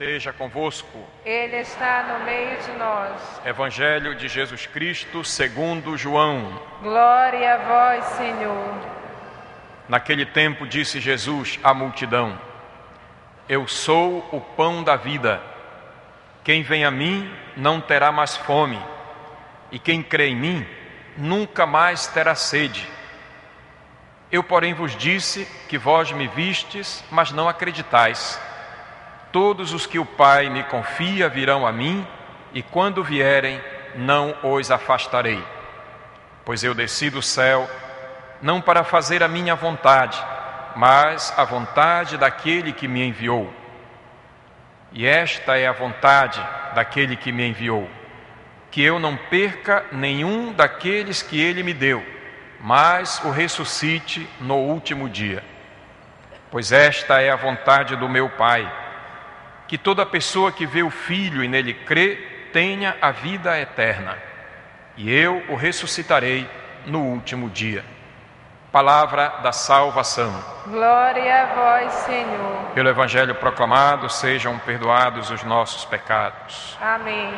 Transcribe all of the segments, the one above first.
Esteja convosco. Ele está no meio de nós. Evangelho de Jesus Cristo segundo João. Glória a vós, Senhor. Naquele tempo disse Jesus à multidão: Eu sou o pão da vida. Quem vem a mim não terá mais fome, e quem crê em mim nunca mais terá sede. Eu, porém, vos disse que vós me vistes, mas não acreditais. Todos os que o Pai me confia virão a mim, e quando vierem, não os afastarei. Pois eu desci do céu, não para fazer a minha vontade, mas a vontade daquele que me enviou. E esta é a vontade daquele que me enviou, que eu não perca nenhum daqueles que ele me deu, mas o ressuscite no último dia. Pois esta é a vontade do meu Pai, que toda pessoa que vê o Filho e nele crê, tenha a vida eterna, e eu o ressuscitarei no último dia. Palavra da salvação. Glória a vós, Senhor. Pelo Evangelho proclamado, sejam perdoados os nossos pecados. Amém.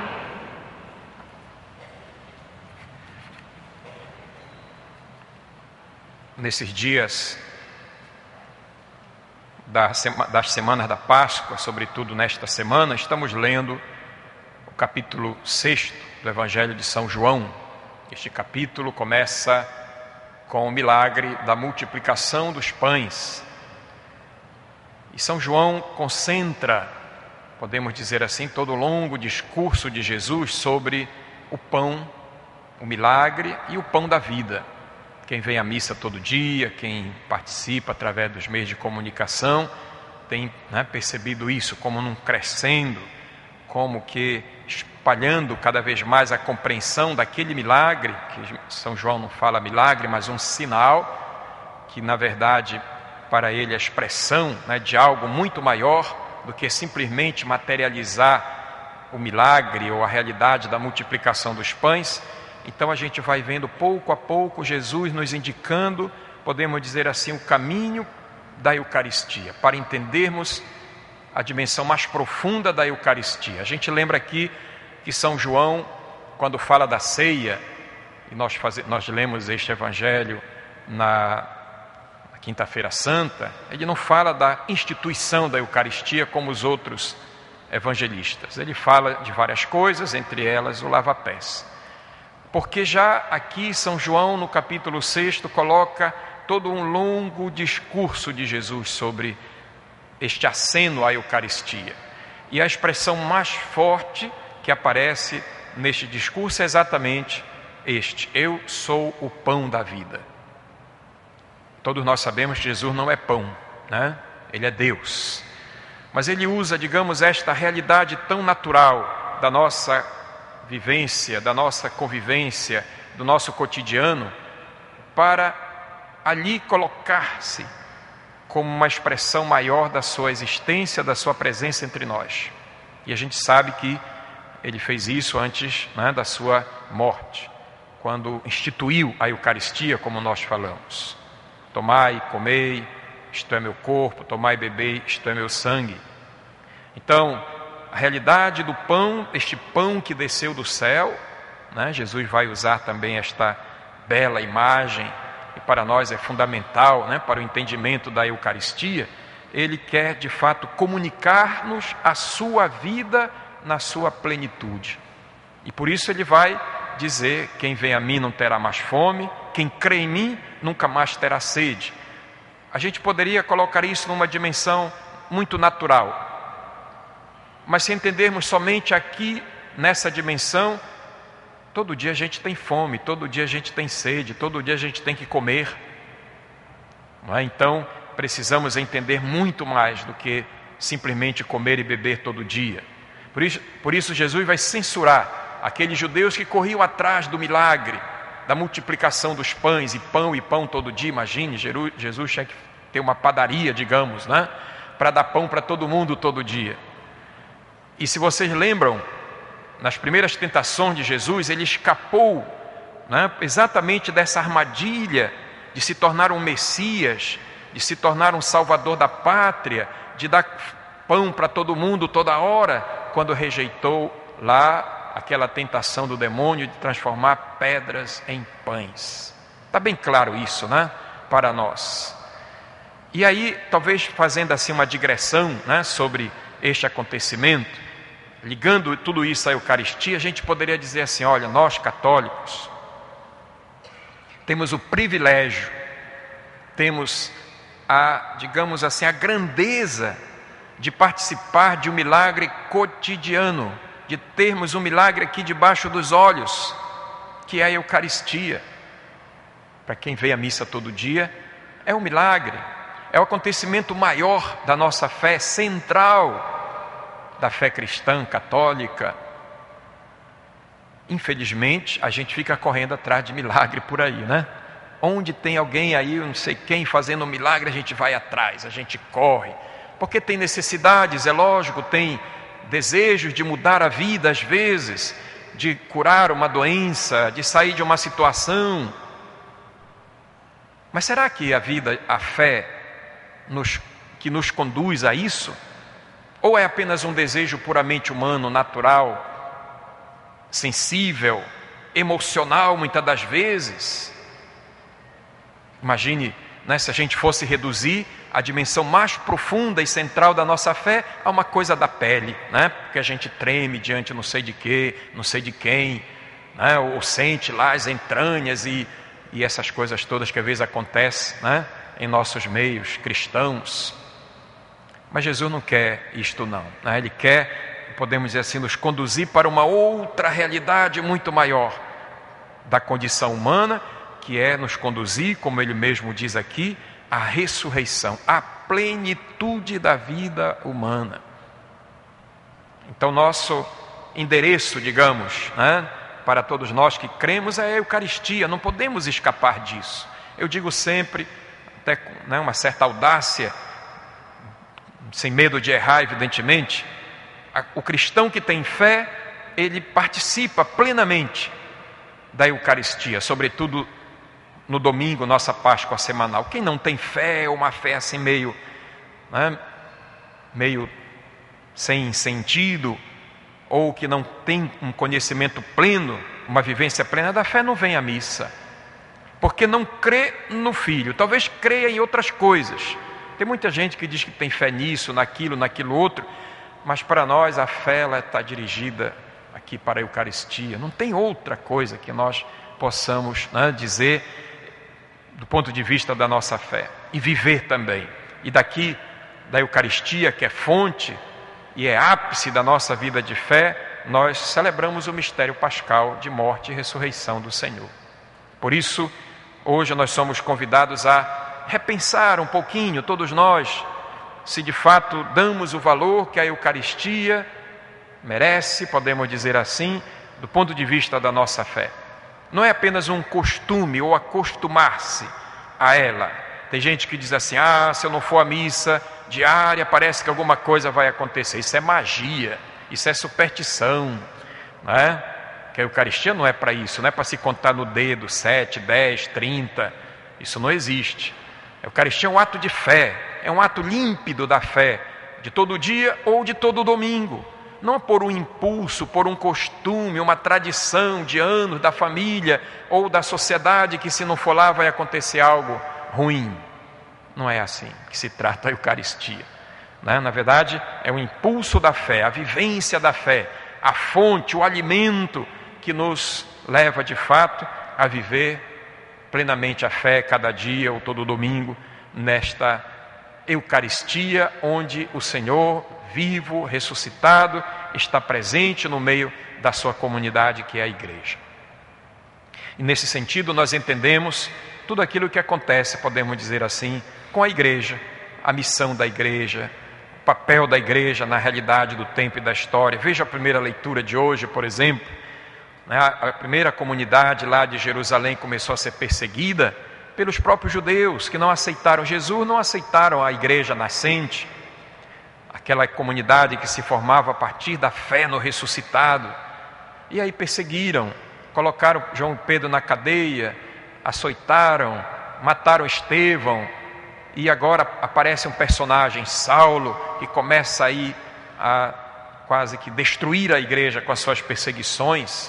Nesses dias das semanas da Páscoa, sobretudo nesta semana, estamos lendo o capítulo 6 do Evangelho de São João. Este capítulo começa com o milagre da multiplicação dos pães. E São João concentra, podemos dizer assim, todo o longo discurso de Jesus sobre o pão, o milagre e o pão da vida. Quem vem à missa todo dia, quem participa através dos meios de comunicação, tem percebido isso, como num crescendo, como que espalhando cada vez mais a compreensão daquele milagre, que São João não fala milagre, mas um sinal, que na verdade para ele é a expressão de algo muito maior do que simplesmente materializar o milagre ou a realidade da multiplicação dos pães. Então a gente vai vendo pouco a pouco Jesus nos indicando, podemos dizer assim, o caminho da Eucaristia, para entendermos a dimensão mais profunda da Eucaristia. A gente lembra aqui que São João, quando fala da ceia, e nós lemos este Evangelho na Quinta-feira Santa, ele não fala da instituição da Eucaristia como os outros evangelistas. Ele fala de várias coisas, entre elas o lava-pés. Porque já aqui São João, no capítulo 6, coloca todo um longo discurso de Jesus sobre este aceno à Eucaristia. E a expressão mais forte que aparece neste discurso é exatamente este: eu sou o pão da vida. Todos nós sabemos que Jesus não é pão, Ele é Deus. Mas ele usa, digamos, esta realidade tão natural da nossa vivência, da nossa convivência, do nosso cotidiano, para ali colocar-se como uma expressão maior da sua existência, da sua presença entre nós. E a gente sabe que ele fez isso antes da sua morte, quando instituiu a Eucaristia, como nós falamos. Tomai, comei, isto é meu corpo, tomai e bebei, isto é meu sangue. Então, a realidade do pão, este pão que desceu do céu, Jesus vai usar também esta bela imagem, e para nós é fundamental, para o entendimento da Eucaristia. Ele quer de fato comunicar-nos a sua vida na sua plenitude. E por isso ele vai dizer: quem vem a mim não terá mais fome, quem crê em mim nunca mais terá sede. A gente poderia colocar isso numa dimensão muito natural, mas se entendermos somente aqui, nessa dimensão, todo dia a gente tem fome, todo dia a gente tem sede, todo dia a gente tem que comer. Então, precisamos entender muito mais do que simplesmente comer e beber todo dia. Por isso Jesus vai censurar aqueles judeus que corriam atrás do milagre, da multiplicação dos pães, e pão todo dia. Imagine, Jesus tinha que ter uma padaria, digamos, para dar pão para todo mundo todo dia. E se vocês lembram, nas primeiras tentações de Jesus, ele escapou exatamente dessa armadilha de se tornar um Messias, de se tornar um salvador da pátria, de dar pão para todo mundo toda hora, quando rejeitou lá aquela tentação do demônio de transformar pedras em pães. Está bem claro isso, né? Para nós. E aí, talvez fazendo assim uma digressão, né, sobre este acontecimento, ligando tudo isso à Eucaristia, a gente poderia dizer assim: olha, nós católicos temos o privilégio, temos digamos assim, a grandeza de participar de um milagre cotidiano, de termos um milagre aqui debaixo dos olhos, que é a Eucaristia. Para quem vê a missa todo dia, é um milagre, é o acontecimento maior da nossa fé, central da fé cristã, católica. Infelizmente, a gente fica correndo atrás de milagre por aí, né? Onde tem alguém aí, não sei quem, fazendo um milagre, a gente vai atrás, a gente corre. Porque tem necessidades, é lógico, tem desejos de mudar a vida às vezes, de curar uma doença, de sair de uma situação. Mas será que a fé que nos conduz a isso? Ou é apenas um desejo puramente humano, natural, sensível, emocional muitas das vezes? Imagine, né, se a gente fosse reduzir a dimensão mais profunda e central da nossa fé a uma coisa da pele, né? Porque a gente treme diante não sei de quê, não sei de quem, né? Ou sente lá as entranhas e essas coisas todas que às vezes acontecem, né, em nossos meios cristãos. Mas Jesus não quer isto não, né? Ele quer, podemos dizer assim, nos conduzir para uma outra realidade muito maior da condição humana, que é nos conduzir, como ele mesmo diz aqui, à ressurreição, à plenitude da vida humana. Então nosso endereço, digamos, né, para todos nós que cremos, é a Eucaristia, não podemos escapar disso. Eu digo sempre, até com, né, uma certa audácia, sem medo de errar, evidentemente, o cristão que tem fé, ele participa plenamente da Eucaristia, sobretudo no domingo, nossa Páscoa semanal. Quem não tem fé, ou uma fé assim meio sem sentido, ou que não tem um conhecimento pleno, uma vivência plena da fé, não vem à missa, porque não crê no Filho. Talvez creia em outras coisas. Tem muita gente que diz que tem fé nisso, naquilo outro, mas para nós a fé ela está dirigida aqui para a Eucaristia. Não tem outra coisa que nós possamos, né, dizer do ponto de vista da nossa fé, e viver também. E daqui da Eucaristia, que é fonte e é ápice da nossa vida de fé, nós celebramos o mistério pascal de morte e ressurreição do Senhor. Por isso, hoje nós somos convidados a repensar um pouquinho, todos nós, se de fato damos o valor que a Eucaristia merece, podemos dizer assim, do ponto de vista da nossa fé. Não é apenas um costume ou acostumar-se a ela. Tem gente que diz assim: se eu não for à missa diária, parece que alguma coisa vai acontecer. Isso é magia, isso é superstição, né? Que a Eucaristia não é para isso, não é para se contar no dedo 7, 10, 30. Isso não existe. A Eucaristia é um ato de fé, é um ato límpido da fé, de todo dia ou de todo domingo. Não por um impulso, por um costume, uma tradição de anos da família ou da sociedade, que se não for lá vai acontecer algo ruim. Não é assim que se trata a Eucaristia, né? Na verdade, é o impulso da fé, a vivência da fé, a fonte, o alimento que nos leva de fato a viver plenamente a fé cada dia ou todo domingo nesta Eucaristia, onde o Senhor vivo, ressuscitado, está presente no meio da sua comunidade, que é a igreja. E nesse sentido nós entendemos tudo aquilo que acontece, podemos dizer assim, com a igreja, a missão da igreja, o papel da igreja na realidade do tempo e da história. Veja a primeira leitura de hoje, por exemplo, né? A primeira comunidade lá de Jerusalém começou a ser perseguida pelos próprios judeus, que não aceitaram Jesus, não aceitaram a igreja nascente, aquela comunidade que se formava a partir da fé no ressuscitado. E aí perseguiram, colocaram João e Pedro na cadeia, açoitaram, mataram Estevão e agora aparece um personagem, Saulo, que começa aí a quase que destruir a igreja com as suas perseguições.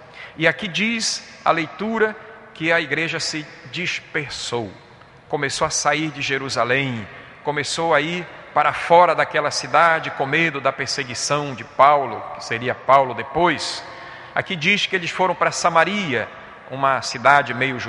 E aqui diz a leitura que a igreja se dispersou, começou a sair de Jerusalém, começou a ir para fora daquela cidade com medo da perseguição de Paulo, que seria Paulo depois. Aqui diz que eles foram para Samaria, uma cidade meio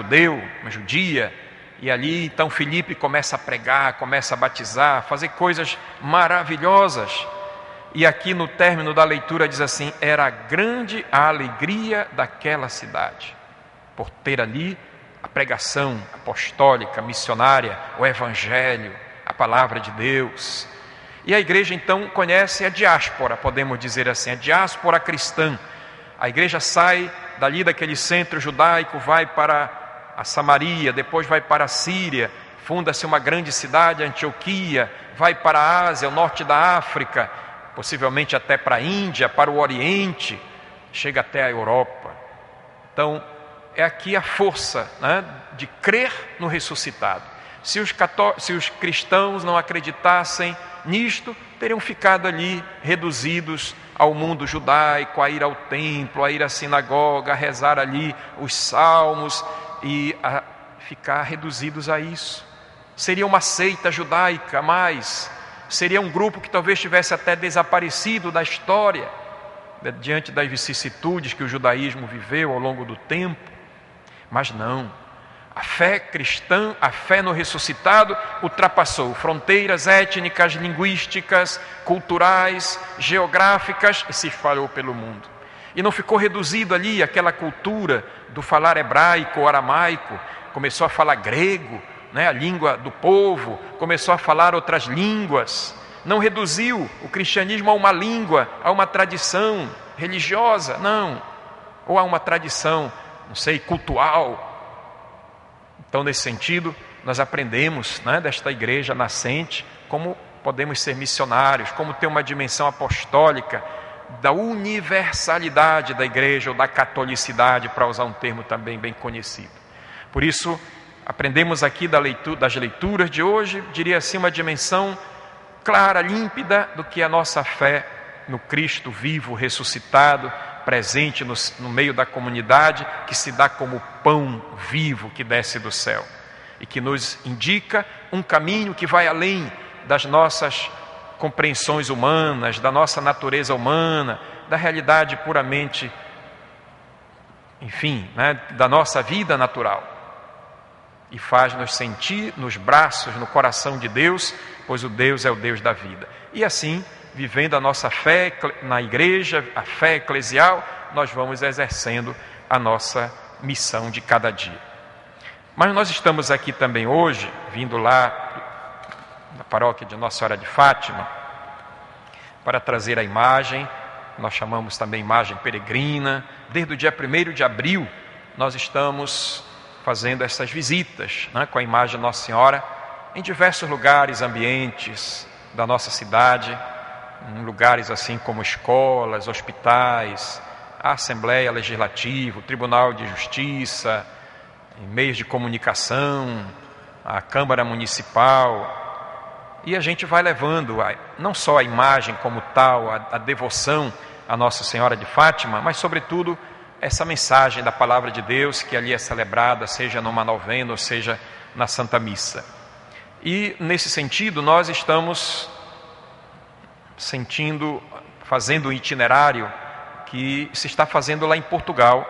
judia, e ali então Filipe começa a pregar, começa a batizar, fazer coisas maravilhosas. E aqui no término da leitura diz assim: era grande a alegria daquela cidade, por ter ali a pregação apostólica, missionária, o evangelho, a palavra de Deus. E a igreja então conhece a diáspora, podemos dizer assim, a diáspora cristã. A igreja sai dali daquele centro judaico, vai para a Samaria, depois vai para a Síria, funda-se uma grande cidade, Antioquia, vai para a Ásia, o norte da África, possivelmente até para a Índia, para o Oriente, chega até a Europa. Então, é aqui a força, né, de crer no ressuscitado. Se os cristãos não acreditassem nisto, teriam ficado ali reduzidos ao mundo judaico, a ir ao templo, a ir à sinagoga, a rezar ali os salmos e a ficar reduzidos a isso. Seria uma seita judaica, mas seria um grupo que talvez tivesse até desaparecido da história, diante das vicissitudes que o judaísmo viveu ao longo do tempo. Mas não. A fé cristã, a fé no ressuscitado, ultrapassou fronteiras étnicas, linguísticas, culturais, geográficas e se espalhou pelo mundo. E não ficou reduzido ali àquela cultura do falar hebraico ou aramaico, começou a falar grego, né, a língua do povo, começou a falar outras línguas. Não reduziu o cristianismo a uma língua, a uma tradição religiosa, não. Ou a uma tradição, não sei, cultural. Então, nesse sentido, nós aprendemos, né, desta igreja nascente, como podemos ser missionários, como ter uma dimensão apostólica da universalidade da igreja ou da catolicidade, para usar um termo também bem conhecido. Por isso, aprendemos aqui das leituras de hoje, diria assim, uma dimensão clara, límpida do que é a nossa fé no Cristo vivo, ressuscitado, presente no meio da comunidade, que se dá como pão vivo que desce do céu e que nos indica um caminho que vai além das nossas compreensões humanas, da nossa natureza humana, da realidade puramente, enfim, né, da nossa vida natural, e faz-nos sentir nos braços, no coração de Deus, pois o Deus é o Deus da vida. E assim, vivendo a nossa fé na igreja, a fé eclesial, nós vamos exercendo a nossa missão de cada dia. Mas nós estamos aqui também hoje, vindo lá da paróquia de Nossa Senhora de Fátima, para trazer a imagem, nós chamamos também imagem peregrina. Desde o dia 1º de abril, nós estamos fazendo essas visitas, né, com a imagem de Nossa Senhora, em diversos lugares, ambientes da nossa cidade, em lugares assim como escolas, hospitais, a Assembleia Legislativa, o Tribunal de Justiça, em meios de comunicação, a Câmara Municipal. E a gente vai levando não só a imagem como tal, a devoção a Nossa Senhora de Fátima, mas sobretudo essa mensagem da Palavra de Deus que ali é celebrada, seja numa novena ou seja na Santa Missa. E nesse sentido nós estamos fazendo um itinerário que se está fazendo lá em Portugal.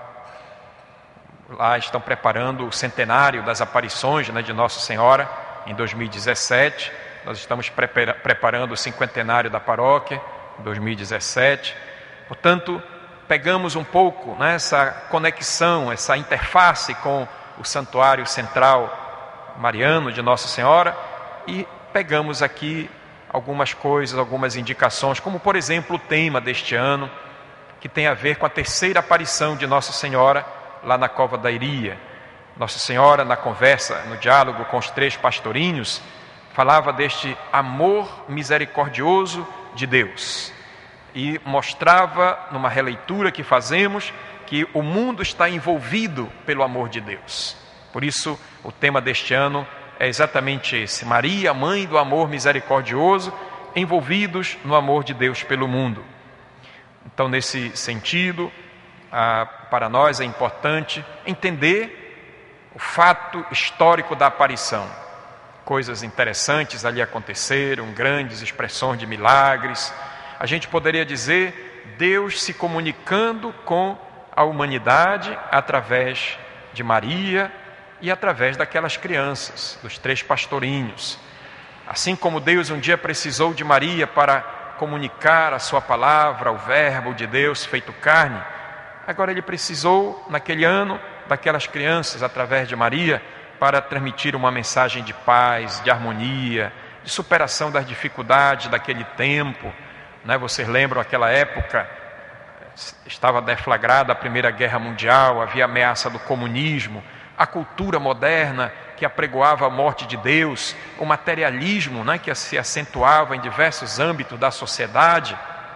Lá estão preparando o centenário das aparições, né, de Nossa Senhora, em 2017. Nós estamos preparando o cinquentenário da paróquia, em 2017. Portanto, pegamos um pouco, né, essa conexão, essa interface com o Santuário Central Mariano de Nossa Senhora e pegamos aqui algumas coisas, algumas indicações, como por exemplo o tema deste ano, que tem a ver com a terceira aparição de Nossa Senhora lá na Cova da Iria. Nossa Senhora, na conversa, no diálogo com os 3 pastorinhos, falava deste amor misericordioso de Deus e mostrava, numa releitura que fazemos, que o mundo está envolvido pelo amor de Deus. Por isso, o tema deste ano é exatamente esse: Maria, mãe do amor misericordioso, envolvidos no amor de Deus pelo mundo. Então, nesse sentido, para nós é importante entender o fato histórico da aparição. Coisas interessantes ali aconteceram, grandes expressões de milagres. A gente poderia dizer Deus se comunicando com a humanidade através de Maria e através daquelas crianças, dos 3 pastorinhos. Assim como Deus um dia precisou de Maria para comunicar a sua palavra, o verbo de Deus feito carne, agora Ele precisou, naquele ano, daquelas crianças, através de Maria, para transmitir uma mensagem de paz, de harmonia, de superação das dificuldades daquele tempo. Vocês lembram aquela época, estava deflagrada a Primeira Guerra Mundial, havia ameaça do comunismo, a cultura moderna que apregoava a morte de Deus, o materialismo que se acentuava em diversos âmbitos da sociedade.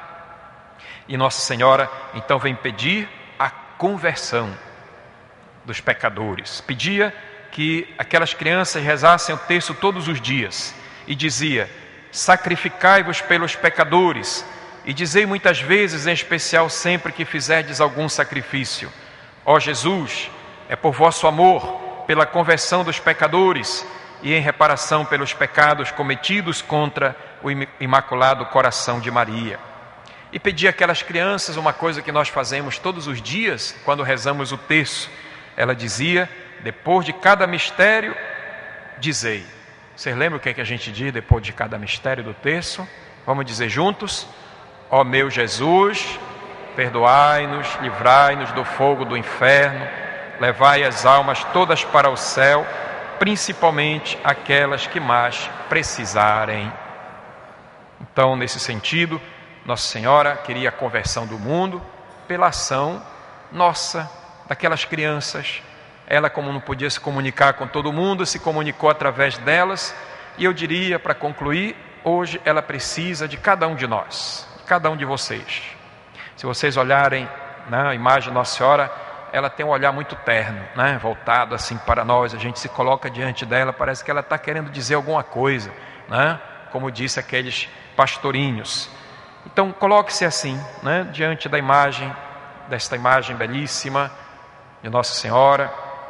E Nossa Senhora então vem pedir a conversão dos pecadores. Pedia que aquelas crianças rezassem o texto todos os dias e dizia: sacrificai-vos pelos pecadores, e dizei muitas vezes, em especial sempre que fizerdes algum sacrifício: ó Jesus, é por vosso amor, pela conversão dos pecadores e em reparação pelos pecados cometidos contra o Imaculado Coração de Maria. E pedir àquelas crianças uma coisa que nós fazemos todos os dias quando rezamos o terço. Ela dizia, depois de cada mistério, dizei. Vocês lembram o que é que a gente diz depois de cada mistério do terço? Vamos dizer juntos: ó meu Jesus, perdoai-nos, livrai-nos do fogo do inferno, levai as almas todas para o céu, principalmente aquelas que mais precisarem. Então, nesse sentido, Nossa Senhora queria a conversão do mundo pela ação nossa, daquelas crianças. Ela, como não podia se comunicar com todo mundo, se comunicou através delas. E eu diria, para concluir, hoje ela precisa de cada um de nós, de cada um de vocês. Se vocês olharem na imagem de Nossa Senhora, ela tem um olhar muito terno, voltado assim para nós. A gente se coloca diante dela, parece que ela está querendo dizer alguma coisa, como disse aqueles pastorinhos. Então coloque-se assim, diante da imagem, desta imagem belíssima de Nossa Senhora.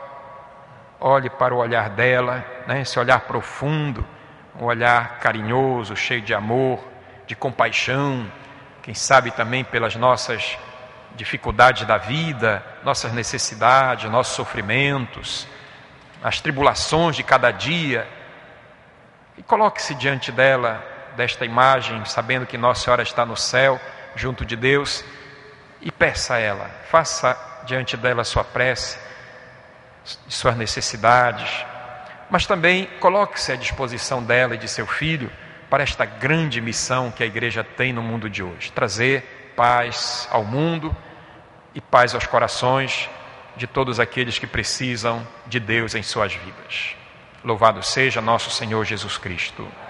Olhe para o olhar dela, esse olhar profundo, um olhar carinhoso, cheio de amor, de compaixão, quem sabe também pelas nossas dificuldades da vida, nossas necessidades, nossos sofrimentos, as tribulações de cada dia. E coloque-se diante dela, desta imagem, sabendo que Nossa Senhora está no céu, junto de Deus, e peça a ela, faça diante dela a sua prece, suas necessidades, mas também coloque-se à disposição dela e de seu filho para esta grande missão que a Igreja tem no mundo de hoje: trazer paz ao mundo e paz aos corações de todos aqueles que precisam de Deus em suas vidas. Louvado seja nosso Senhor Jesus Cristo.